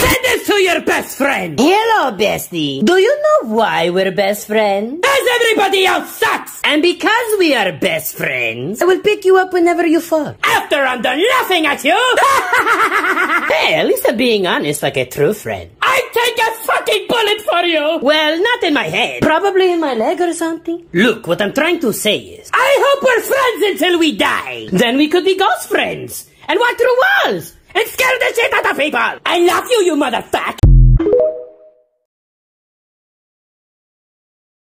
Send this to your best friend! Hello, bestie. Do you know why we're best friends? Because everybody else sucks! And because we are best friends, I will pick you up whenever you fall. After I'm done laughing at you! Hey, at least I'm being honest like a true friend. I'd take a fucking bullet for you! Well, not in my head. Probably in my leg or something. Look, what I'm trying to say is, I hope we're friends until we die! then we could be ghost friends and walk through walls And scare the shit out of people! I love you, you motherfucker!